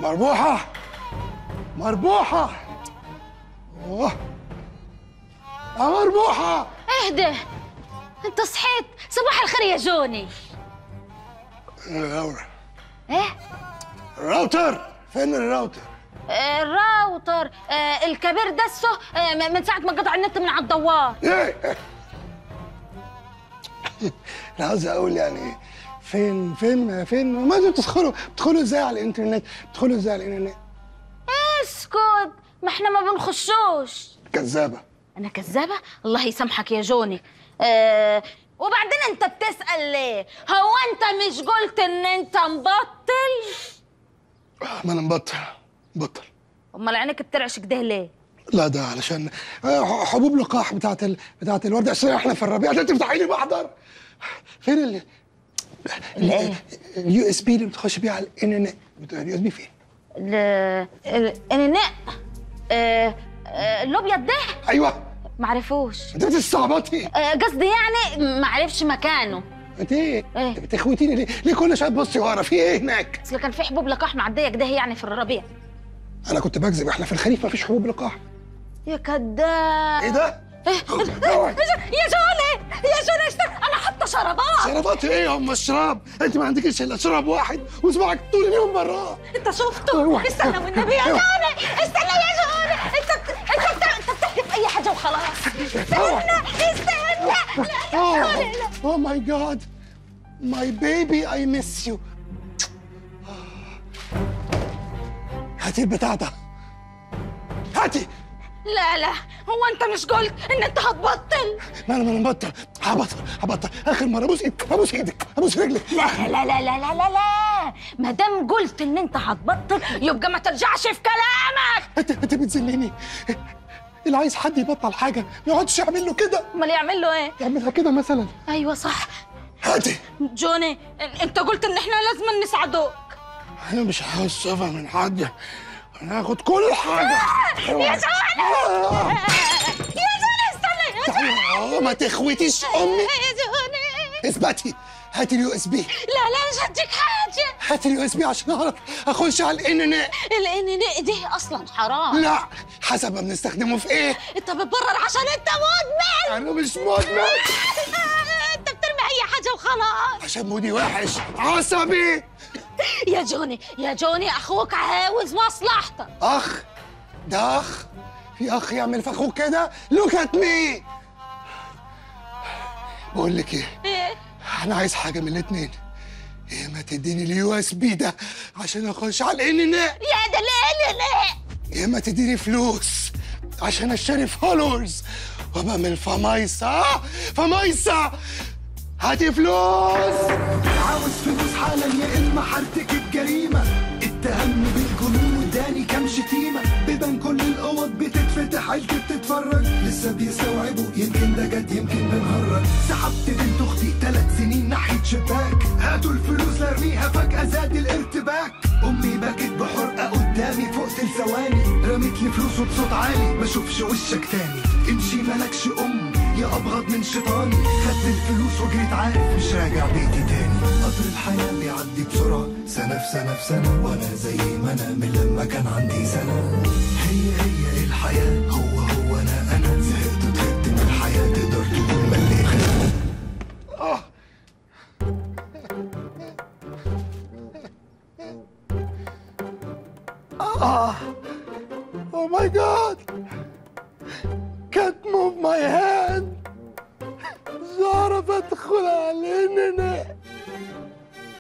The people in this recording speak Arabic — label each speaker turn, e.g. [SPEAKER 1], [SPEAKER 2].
[SPEAKER 1] مربوحة مربوحة. اوه يا مربوحة
[SPEAKER 2] اهدى، انت صحيت؟ صباح الخير يا جوني.
[SPEAKER 1] الراوتر.
[SPEAKER 2] ايه؟
[SPEAKER 1] الراوتر فين الراوتر؟
[SPEAKER 2] الراوتر الكبير دسه من ساعة ما قطع النت من على الدوار.
[SPEAKER 1] ايه انا عاوز اقول يعني فين ما انتوا بتدخلوا ازاي على الانترنت؟ بتدخلوا ازاي على الانترنت؟
[SPEAKER 2] اسكت، ما احنا ما بنخشوش.
[SPEAKER 1] كذابة.
[SPEAKER 2] انا كذابة؟ الله يسامحك يا جوني. وبعدين انت بتسأل ليه؟ هو انت مش قلت ان انت مبطل؟
[SPEAKER 1] ما انا مبطل.
[SPEAKER 2] امال عينك بترعش كده ليه؟
[SPEAKER 1] لا ده علشان حبوب لقاح بتاعت الورد، عشان احنا في الربيع. ده تفتحي لي محضر. فين اليو اس بي اللي بتخش بيه على الانترنت؟ اليو اس بي فين؟
[SPEAKER 2] الانترنت الابيض ده؟
[SPEAKER 1] ايوه.
[SPEAKER 2] معرفوش.
[SPEAKER 1] انت بتستعبطي.
[SPEAKER 2] قصدي يعني معرفش مكانه.
[SPEAKER 1] انت ايه؟ بتخوتيني ليه كل شويه تبصي ورا؟ في ايه هناك؟
[SPEAKER 2] اصل كان في حبوب لقاح معديه كده يعني في الربيع.
[SPEAKER 1] انا كنت بكذب، احنا في الخريف مفيش حبوب لقاح.
[SPEAKER 2] يا كذاب.
[SPEAKER 1] ايه ده؟
[SPEAKER 2] يا جوني استنى، انا حاطه
[SPEAKER 1] شرابات ايه؟ هم الشراب؟ انت ما عندكش الا شراب واحد وصباعك طول اليوم براه.
[SPEAKER 2] انت شفته؟ استنى والنبي يا جوني، استنى يا جوني. انت بتحلف اي حاجه وخلاص. استنى.
[SPEAKER 1] اوه ماي جاد ماي بيبي اي ميس يو. هاتي البتاع ده، هاتي.
[SPEAKER 2] لا هو انت مش قلت ان انت هتبطل؟
[SPEAKER 1] ما انا مبطل. هبطل اخر مره. ابوس ايدك، ابوس رجلك.
[SPEAKER 2] لا ما دام قلت ان انت هتبطل يبقى ما ترجعش في كلامك.
[SPEAKER 1] انت بتذليني. اللي عايز حد يبطل حاجه ما يقعدش يعمل له كده.
[SPEAKER 2] امال يعمل له ايه؟
[SPEAKER 1] يعملها كده مثلا.
[SPEAKER 2] ايوه صح.
[SPEAKER 1] هاتي.
[SPEAKER 2] جوني انت قلت ان احنا لازم نساعدوك.
[SPEAKER 1] انا مش عاوز سفر من حد، انا هاخد كل حاجه.
[SPEAKER 2] يا جوني استنى.
[SPEAKER 1] ما تخوتيش امي.
[SPEAKER 2] يا جوني
[SPEAKER 1] اثبتي. هاتي اليو اس بي.
[SPEAKER 2] لا مش هديك حاجه.
[SPEAKER 1] هاتي اليو اس بي عشان اعرف اخش على الانترنت.
[SPEAKER 2] الانترنت ده اصلا حرام.
[SPEAKER 1] لا حسب ما بنستخدمه في ايه.
[SPEAKER 2] انت بتبرر عشان انت مدمن.
[SPEAKER 1] انا مش مدمن.
[SPEAKER 2] انت بترمي اي حاجه وخلاص.
[SPEAKER 1] عشان مودي وحش، عصبي.
[SPEAKER 2] يا جوني اخوك عاوز مصلحتك.
[SPEAKER 1] اخ؟ ده اخ؟ في اخ يعمل في اخوك كده؟ لوك ات مي. بقول لك ايه؟ انا عايز حاجه من الاثنين. يا اما تديني اليو اس بي ده عشان اخش على الانترنت،
[SPEAKER 2] يا ده ليه؟
[SPEAKER 1] يا اما تديني فلوس عشان اشتري فولورز وابقى من فمايسة. هاتي فلوس.
[SPEAKER 3] عاوز فلوس حالا يا اما هرتكب جريمه. اتهمني بالجنون واداني كام شتيمه. بيبان كل الاوض بتتفتح، عيلتي بتتفرج لسه بيستوعبوا يمكن ده جد يمكن بنهرج. سحبت بنت اختي 3 سنين ناحيه شباك. هاتوا الفلوس لارميها فجاه زاد الارتباك. امي بكت بحرقه قدامي فوق ثواني. رميت لي فلوس وبصوت عالي ما اشوفش وشك تاني. امشي مالكش يا ابغض من شيطاني. خدت الفلوس وجريت عارف مش راجع بيتي تاني. قطر الحياه بيعدي بسرعه، سنه في سنه في سنه. وانا زي ما انا من لما كان عندي سنه. هي الحياه، هو انا زهقت وتعبت من الحياه. تقدر تقول ملي خلق.
[SPEAKER 1] Oh my God! Can't move my head!